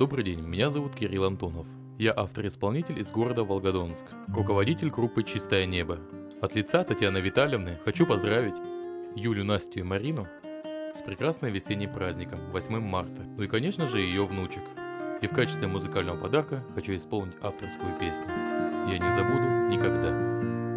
Добрый день, меня зовут Кирилл Антонов. Я автор-исполнитель из города Волгодонск, руководитель группы «Чистое небо». От лица Татьяны Витальевны хочу поздравить Юлю, Настю и Марину с прекрасным весенним праздником 8 марта, ну и, конечно же, ее внучек. И в качестве музыкального подарка хочу исполнить авторскую песню «Я не забуду никогда».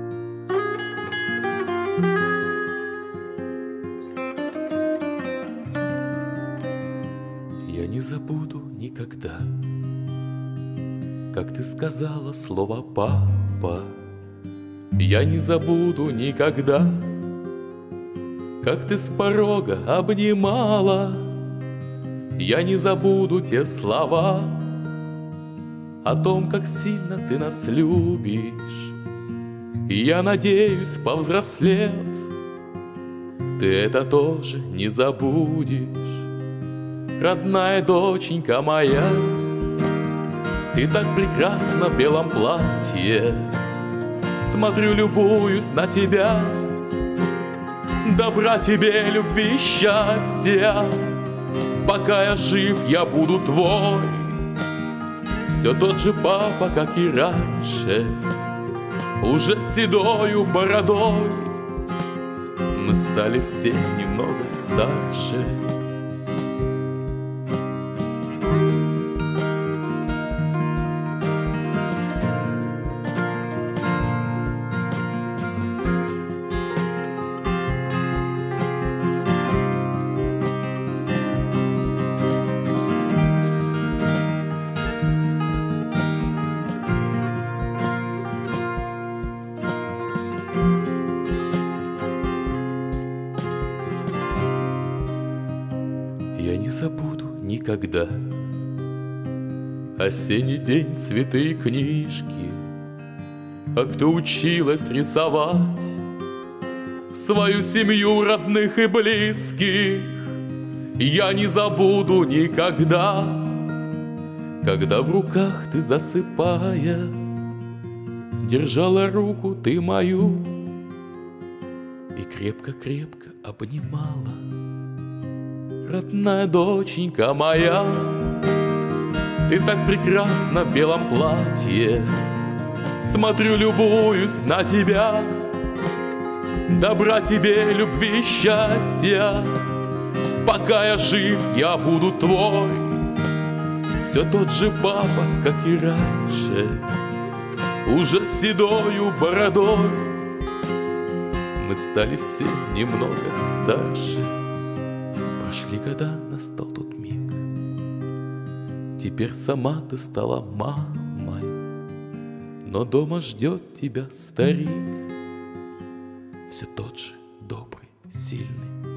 Я не забуду никогда, как ты сказала слово «папа». Я не забуду никогда, как ты с порога обнимала. Я не забуду те слова о том, как сильно ты нас любишь. И я надеюсь, повзрослев, ты это тоже не забудешь. Родная доченька моя, ты так прекрасна в белом платье. Смотрю, любуюсь на тебя. Добра тебе, любви и счастья. Пока я жив, я буду твой. Все тот же папа, как и раньше, уже с седою бородой. Мы стали все немного старше. Я не забуду никогда осенний день, цветы и книжки, как ты училась рисовать свою семью, родных и близких. Я не забуду никогда, когда в руках ты, засыпая, держала руку ты мою и крепко-крепко обнимала. Родная доченька моя, ты так прекрасна в белом платье. Смотрю, любуюсь на тебя. Добра тебе, любви и счастья. Пока я жив, я буду твой. Все тот же папа, как и раньше, уже с седою бородой. Мы стали все немного старше. Прошли года, настал тот миг. Теперь сама ты стала мамой, но дома ждет тебя старик. Все тот же добрый, сильный